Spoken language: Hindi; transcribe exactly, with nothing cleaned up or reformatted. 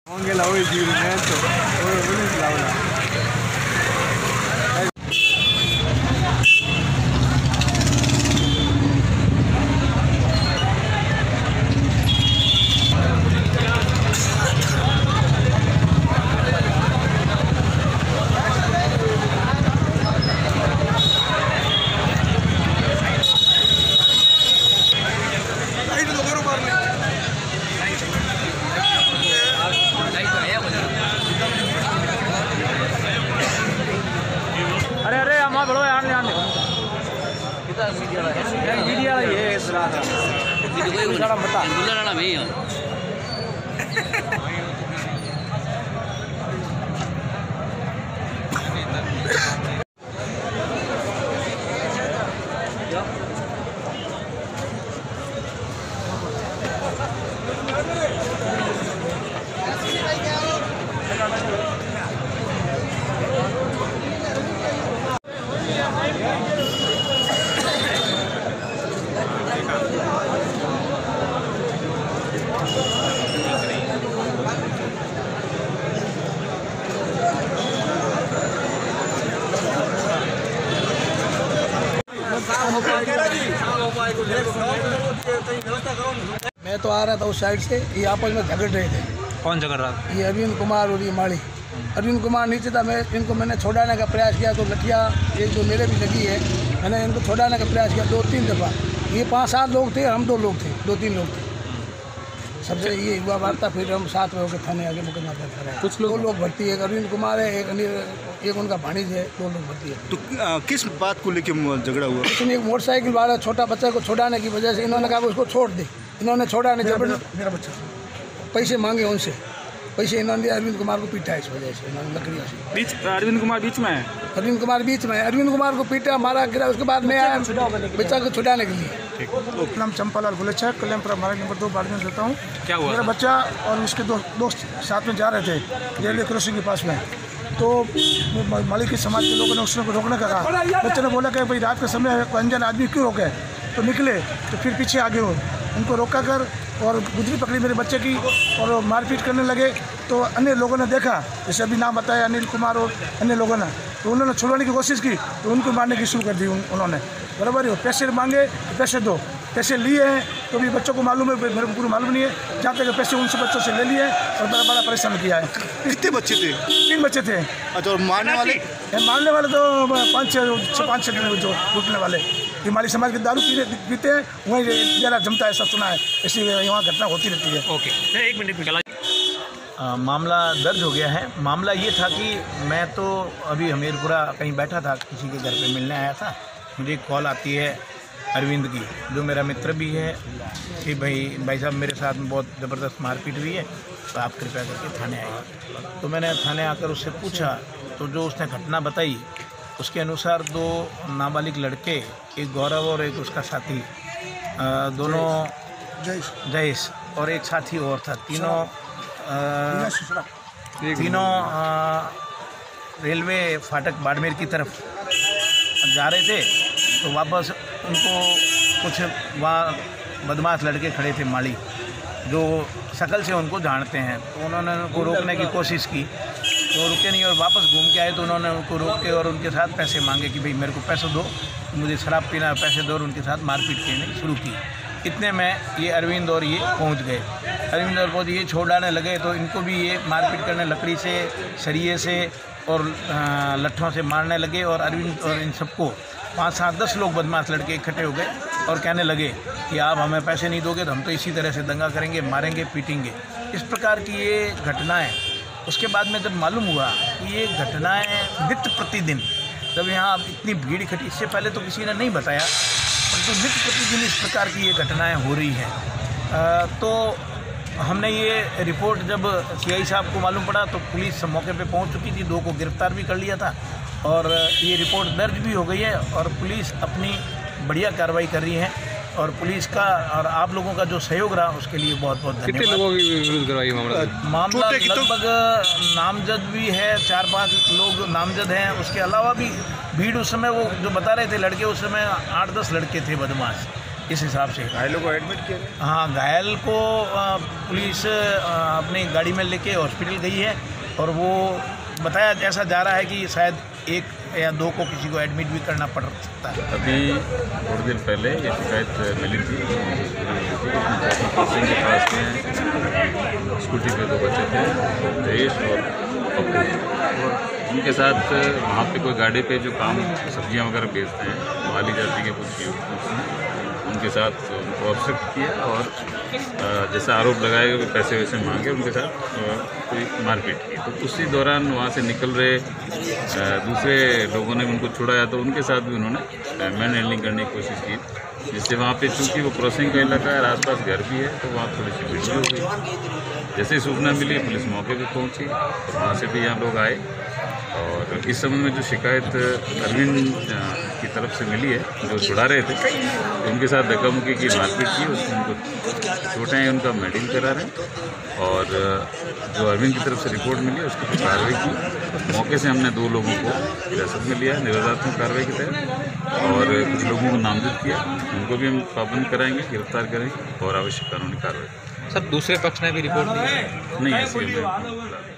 Anche la vuoi di rimetto, vuoi vuoi lavorare. अरे अरे हम बड़ो यार ले आने मीडिया वाला ये इस रात गुजरा बता गुजरा ना मैं मैं तो आ रहा था उस साइड से, ये आपस में झगड़ रहे थे। कौन झगड़ रहा था? ये अरविंद कुमार और ये माली। अरविंद कुमार नीचे था, मैं इनको मैंने छोड़ाने का प्रयास किया तो लठिया एक जो मेरे भी लगी है, मैंने इनको छोड़ाने का प्रयास किया दो तीन दफ़ा। ये पाँच सात लोग थे, हम दो लोग थे, दो तीन लोग थे। सबसे ये हुआ वार्ता, फिर हम साथ में होकर थाने आगे मुकदमा दर्ज कराया। कुछ लोग दो लोग भर्ती है, एक अरविंद कुमार है, एक अनिल, एक उनका भाणीज है, दो लोग भर्ती है। तो आ, किस बात को लेकर झगड़ा हुआ? इसने एक मोटरसाइकिल वाला छोटा बच्चा को छोड़ाने की वजह से इन्होंने कहा उसको छोड़ दे, इन्होंने छोड़ा नहीं, जबरदस्ती मेरा बच्चा पैसे मांगे उनसे, पैसे इन्होंने अरविंद कुमार को पीटा, इस वजह से इन्होंने लकड़ियों से। बीच अरविंद कुमार बीच में है, अरविंद कुमार बीच में है, अरविंद कुमार को पीटा मारा गिरा, उसके बाद मैं आया बच्चा को छुड़ाने के लिए। नाम चंपालाल बुलेचा, कल्याणपुरा मार्ग नंबर दो बाड़मेर रहता हूँ। क्या हुआ? मेरा बच्चा और उसके दो दोस्त साथ में जा रहे थे रेलवे क्रॉसिंग के पास में, तो मालिक के समाज के लोगों ने उसको रोकने का कहा। बच्चे ने बोला कि भाई रात के समय अनजान आदमी क्यों रोके, तो निकले तो फिर पीछे आगे हो उनको रोका कर और गुजरी पकड़ी मेरे बच्चे की और मारपीट करने लगे। तो अन्य लोगों ने देखा, जैसे अभी नाम बताया अनिल कुमार और अन्य लोगों ने, तो उन्होंने छुड़वाने की कोशिश की तो उनको मारने की शुरू कर दी उन, उन्होंने। बराबर है, पैसे मांगे पैसे दो, पैसे लिए हैं तो भी बच्चों को मालूम है, मेरे को पूरा मालूम नहीं है, जहाँ तक पैसे उनसे बच्चों से ले लिए और बड़ा बड़ा परेशान किया है। कितने बच्चे थे? तीन बच्चे थे। अच्छा, और मारने वाले? मारने वाले तो पाँच छः पाँच छः जो लूटने वाले कि माली समाज के दारू पीते पीते हैं, वहीं जरा जमता है, सब सुना है, इसी वहाँ घटना होती रहती है। ओके, एक मिनट में आ, मामला दर्ज हो गया है। मामला ये था कि मैं तो अभी हमीरपुरा कहीं बैठा था, किसी के घर पे मिलने आया था, मुझे एक कॉल आती है अरविंद की, जो मेरा मित्र भी है, कि भाई भाई साहब मेरे साथ में बहुत ज़बरदस्त मारपीट हुई है, तो आप कृपया करके थाने आइए। तो मैंने थाने आकर उससे पूछा, तो जो उसने घटना बताई उसके अनुसार दो नाबालिग लड़के, एक गौरव और एक उसका साथी, आ, दोनों जयेश और एक साथी और था, तीनों आ, तीनों आ, रेलवे फाटक बाड़मेर की तरफ जा रहे थे। तो वापस उनको कुछ वहाँ बदमाश लड़के खड़े थे माली, जो शकल से उनको जानते हैं, तो उन्होंने उनको रोकने की कोशिश की, तो रुके नहीं और वापस घूम के आए। तो उन्होंने उनको रोक के और उनके साथ पैसे मांगे कि भाई मेरे को पैसे दो, मुझे शराब पीना है, पैसे दो, और उनके साथ मारपीट करनी शुरू की। इतने में ये अरविंद और ये पहुंच गए। अरविंद और पहुँच ये छोड़ाने लगे तो इनको भी ये मारपीट करने, लकड़ी से, सरिये से और लट्ठों से मारने लगे। और अरविंद और इन सबको पाँच सात दस लोग बदमाश लड़के इकट्ठे हो गए और कहने लगे कि आप हमें पैसे नहीं दोगे तो हम तो इसी तरह से दंगा करेंगे, मारेंगे, पीटेंगे। इस प्रकार की ये घटनाएं, उसके बाद में जब मालूम हुआ कि ये घटनाएं नित्य प्रतिदिन, जब यहाँ इतनी भीड़ इकट्ठी, इससे पहले तो किसी ने नहीं बताया, परंतु तो नित्य प्रतिदिन इस प्रकार की ये घटनाएं हो रही हैं। तो हमने ये रिपोर्ट जब सीआई साहब को मालूम पड़ा तो पुलिस मौके पे पहुंच चुकी थी, दो को गिरफ्तार भी कर लिया था और ये रिपोर्ट दर्ज भी हो गई है और पुलिस अपनी बढ़िया कार्रवाई कर रही है। और पुलिस का और आप लोगों का जो सहयोग रहा उसके लिए बहुत बहुत धन्यवाद। कितने लोगों की विरुद्ध कार्रवाई मामला? मामला लगभग नामजद भी है, चार पांच लोग नामजद हैं। उसके अलावा भी भीड़, उस समय वो जो बता रहे थे लड़के, उस समय आठ दस लड़के थे बदमाश, इस हिसाब से घायलों को एडमिट किया गया? हाँ, घायल को अ, पुलिस अ, अपनी गाड़ी में लेके हॉस्पिटल गई है और वो बताया ऐसा जा रहा है कि शायद एक या दो को किसी को एडमिट भी करना पड़ सकता है। अभी थोड़ी देर पहले ये शिकायत मिली थी क्रॉसिंग के पास में स्कूटी पे दो बच्चे थे, जयेश और पप्पू, और उनके साथ वहाँ पे कोई गाड़ी पे जो काम सब्जियाँ वगैरह बेचते हैं वाली जाति के कुछ युवक उनके साथ उनको ऑब्स्ट्रक्ट किया और जैसा आरोप लगाए गए पैसे वैसे मांगे, उनके साथ कोई मारपीट की। तो उसी दौरान वहाँ से निकल रहे दूसरे लोगों ने उनको छुड़ाया तो उनके साथ भी उन्होंने मैन हैंडलिंग करने की कोशिश की, जिससे वहाँ पे चूँकि वो क्रॉसिंग का इलाका है और आसपास घर भी है तो वहाँ थोड़ी सी भिड़ंत हो गई। जैसे ही सूचना मिली पुलिस मौके पे पहुँची, वहाँ से भी यहाँ लोग आए और इस संबंध में जो शिकायत अरविंद की तरफ से मिली है जो छुड़ा रहे थे, तो उनके साथ धक्का मुक्की की मारपीट की, उसमें उनको चोटें हैं, उनका मेडिकल करा रहे हैं। और जो अरविंद की तरफ से रिपोर्ट मिली है उसकी कार्रवाई की। मौके से हमने दो लोगों को हिरासत में लिया निरोधात्मक कार्रवाई के तहत और कुछ लोगों को नामजद किया, उनको भी हम पाबंद कराएंगे, गिरफ्तार करेंगे और आवश्यक कानूनी कार्रवाई। सर दूसरे पक्ष ने भी रिपोर्ट दी? नहीं, ऐसी